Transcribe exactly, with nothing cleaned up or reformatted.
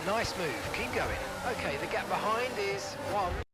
Nice move, keep going. Okay, the gap behind is one.